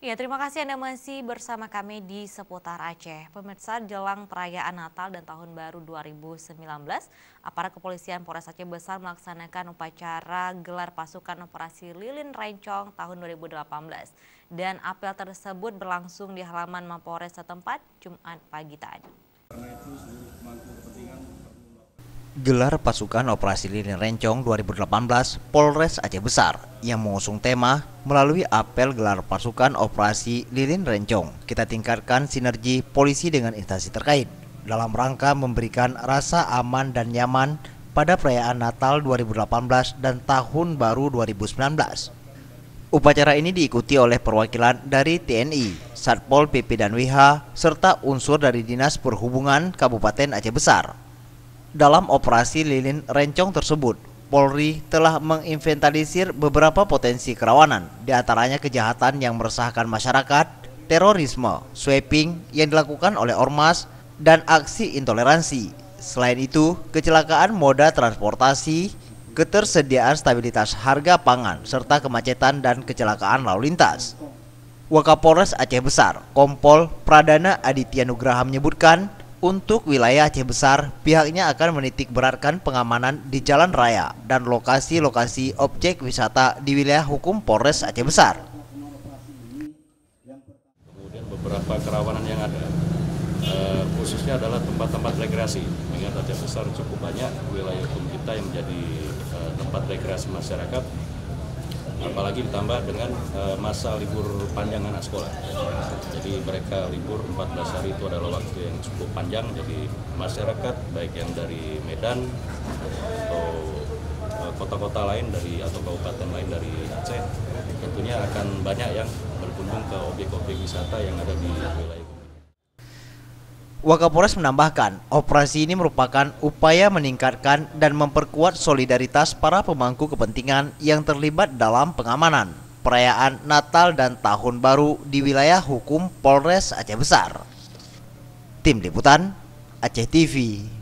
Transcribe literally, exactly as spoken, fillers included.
Ya, terima kasih Anda masih bersama kami di Seputar Aceh. Pemirsa, jelang perayaan Natal dan Tahun Baru dua ribu sembilan belas, aparat kepolisian Polres Aceh Besar melaksanakan upacara gelar pasukan operasi Lilin Rencong tahun dua ribu delapan belas. Dan apel tersebut berlangsung di halaman Mapolres setempat Jumat pagi tadi. Gelar pasukan operasi Lilin Rencong dua ribu delapan belas Polres Aceh Besar yang mengusung tema melalui apel gelar pasukan operasi Lilin Rencong, kita tingkatkan sinergi polisi dengan instansi terkait dalam rangka memberikan rasa aman dan nyaman pada perayaan Natal dua ribu delapan belas dan Tahun Baru dua ribu sembilan belas. Upacara ini diikuti oleh perwakilan dari T N I, Satpol P P dan W H, serta unsur dari Dinas Perhubungan Kabupaten Aceh Besar. Dalam operasi Lilin Rencong tersebut, Polri telah menginventarisir beberapa potensi kerawanan, diantaranya kejahatan yang meresahkan masyarakat, terorisme, sweeping yang dilakukan oleh ormas, dan aksi intoleransi. Selain itu, kecelakaan moda transportasi, ketersediaan stabilitas harga pangan, serta kemacetan dan kecelakaan lalu lintas. Wakapolres Aceh Besar, Kompol Pradana Aditya Nugraha menyebutkan, untuk wilayah Aceh Besar, pihaknya akan menitik beratkan pengamanan di jalan raya dan lokasi-lokasi objek wisata di wilayah hukum Polres Aceh Besar. Kemudian beberapa kerawanan yang ada, eh, khususnya adalah tempat-tempat rekreasi. Mengingat Aceh Besar cukup banyak wilayah hukum kita yang menjadi eh, tempat rekreasi masyarakat, apalagi ditambah dengan eh, masa libur panjang anak sekolah. Jadi mereka libur empat belas hari itu adalah waktu yang cukup panjang, jadi masyarakat baik yang dari Medan atau kota-kota lain dari atau kabupaten lain dari Aceh tentunya akan banyak yang berkunjung ke objek-objek wisata yang ada di wilayah. Wakapolres menambahkan, operasi ini merupakan upaya meningkatkan dan memperkuat solidaritas para pemangku kepentingan yang terlibat dalam pengamanan perayaan Natal dan Tahun Baru di wilayah hukum Polres Aceh Besar. Tim Liputan Aceh T V.